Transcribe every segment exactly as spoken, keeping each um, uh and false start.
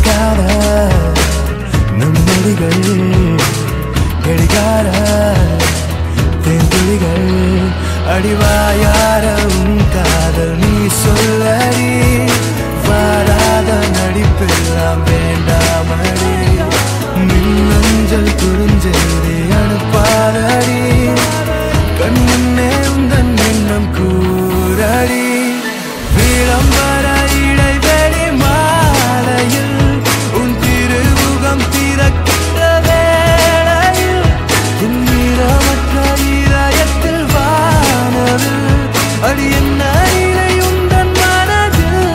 நிற்காத நம் நொடிகள் கடிகார தேன்துளிகள் அடிவாயாரம் காதல் நீ சொல்லடி வாராத நடிப்பெல்லாம் வேண்டாமடி மின்னஞ்சல் குறுஞ்செய்தி அனுப்பாதடி கண்முன்னே உந்தன் எண்ணம் கூறடி விளம்பர இடைவெளி மாலையில் உன் திருமுகம் திறக்கின்ற வேளையில் துன்னிரமற்ற இதயத்தில் வானவில் அடி என்ன இலை உந்தன் மனதில்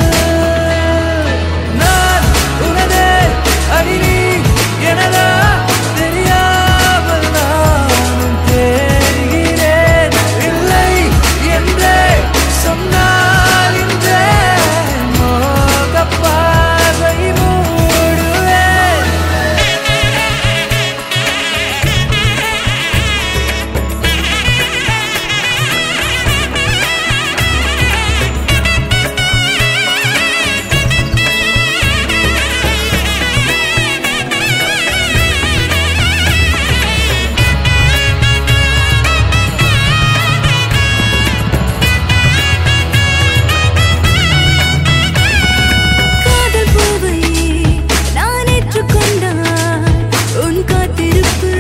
நான் உனதே அடி நீ எனதா தெரியாமல் நானும் தேடுகிறேன் இல்லை என்றே சொன்னால் இன்றே மோகப் பார்வை மூடுவேன். காதல் பூவை நான் ஏற்றுக்கொண்டால் உன் காத்திருப்பு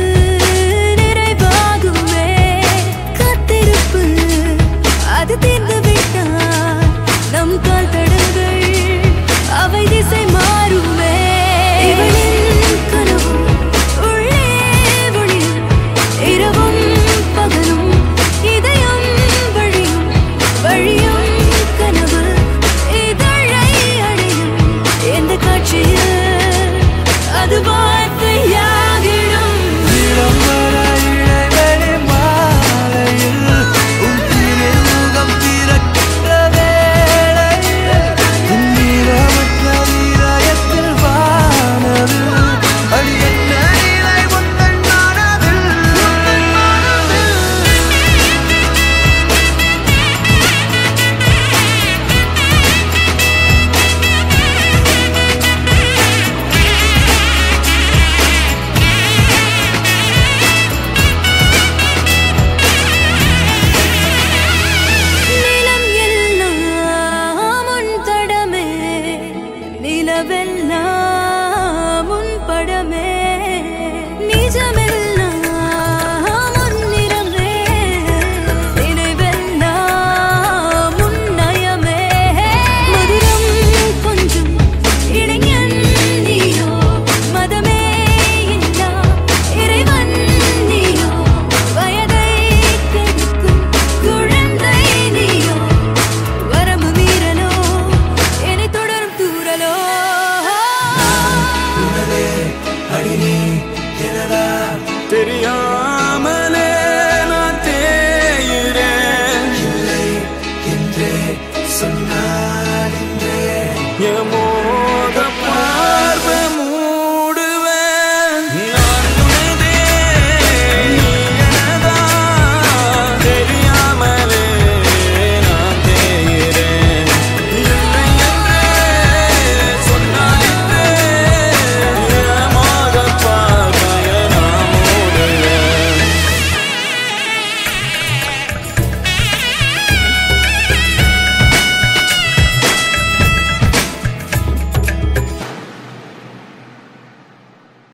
நிறைவாகுமே. காத்திருப்பு அது தீர்ந்து விட்டால் நம் கால் தடங்கள் அவை திசை மாறுமே. இவளின் கனவும் உள்ளே ஒளியும் இரவும் பகலும் இதயம் வழியும் வழியும் கனவு இதழை அடையும் எந்த காட்சியில் அது வார்த்தையாகிடும். விளம்பர இடைவெளி மாலையில் உன் திருமுகம் திறக்கின்ற வேளையில் துன்னிரமற்ற இதயத்தில் வானவில் அடி என்ன இலை உந்தன் மனதில். நிலம் எல்லாம் உன் தடமே நிலவெல்லாம்